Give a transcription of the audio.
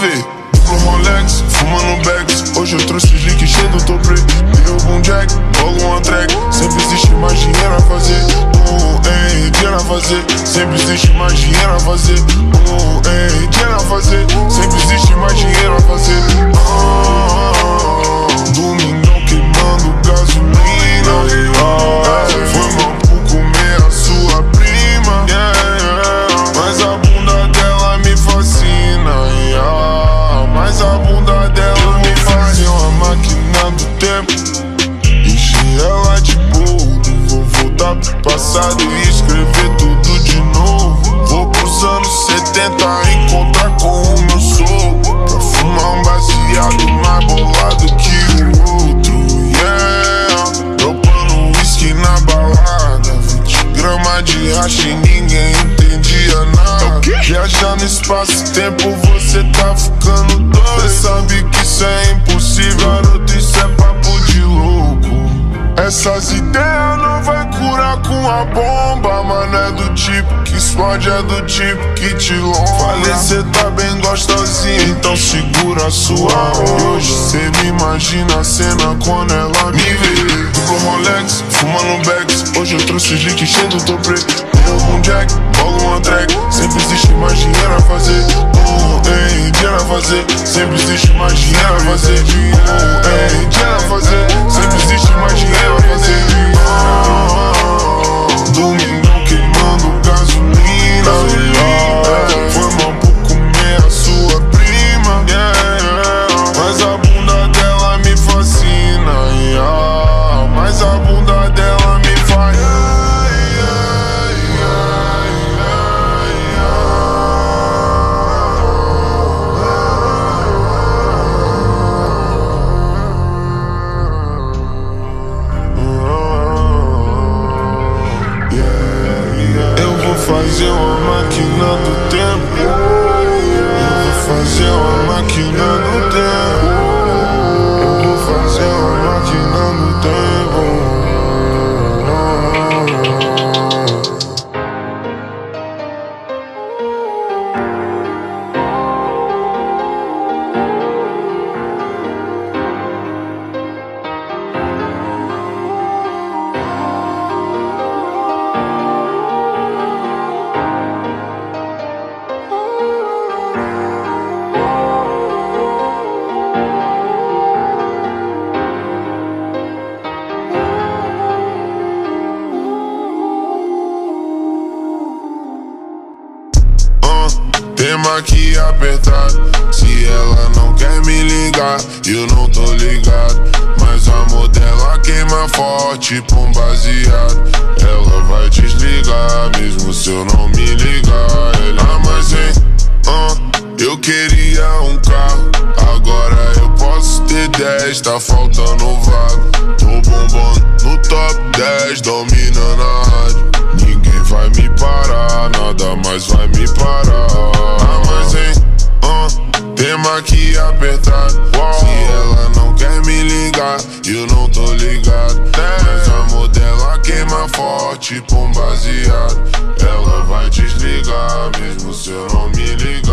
vê. Duplo Rolex, fumando bags. Hoje eu trouxe os leaks cheio do top. Derrubo um jack, logo uma track. Sempre existe mais dinheiro a fazer. Dinheiro a fazer. Sempre existe mais dinheiro a fazer. Dinheiro a fazer. Sempre existe mais dinheiro a fazer. Domingão queimando gasolina. Foi mal por comer a sua prima. Mas a bunda dela me fascina. Mas a bunda dela me faz uma máquina do tempo. Encher ela de boldo. Vou voltar pro passado e escrever tudo de novo. Vou pros anos 70 encontrar com o meu sogro. Pra fumar um baseado mais bolado que o outro. Dropando whisky na balada. 20 gramas de hash e ninguém entendia nada. Viajar no espaço-tempo, você tá ficando doido. Cê sabe que isso é impossível, garoto, isso é papo de louco. Essas ideias não vai curar com a bomba, mano, é do tipo que explode, é do tipo que te longa. Falei, cê tá bem gostosinha, então segura a sua onda. Hoje cê me imagina a cena quando ela me vê. Duplo Rolex, fumando bags. Hoje eu trouxe os leaks cheio do top. Derrubo um jack, logo uma track. Sempre existe mais dinheiro a fazer. Dinheiro a fazer. Sempre existe mais dinheiro a fazer. Dinheiro a fazer. Sempre existe mais dinheiro a fazer. Domingão queimando gasolina. Foi mal por comer a sua prima. Mas a bunda dela me fascina. Mas a bunda dela me faz. Fazer uma máquina do tempo. Eu vou fazer uma máquina do tempo. Eu vou fazer uma máquina do tempo. Tema que apertar. Se ela não quer me ligar, eu não tô ligado. Mas o amor dela queima forte, tipo um baseado. Ela vai desligar, mesmo se eu não me ligar. Mas hein, eu queria um carro. Agora eu posso ter 10, tá faltando vaga. Tô bombando no top 10, dominando a rádio. Ninguém vai me parar, nada mais vai me parar. Mas hein, tema que apertar. Se ela não quer me ligar, eu não tô ligado. Mas o amor dela queima forte, tipo um baseado. Ela vai desligar, mesmo se eu não me ligar.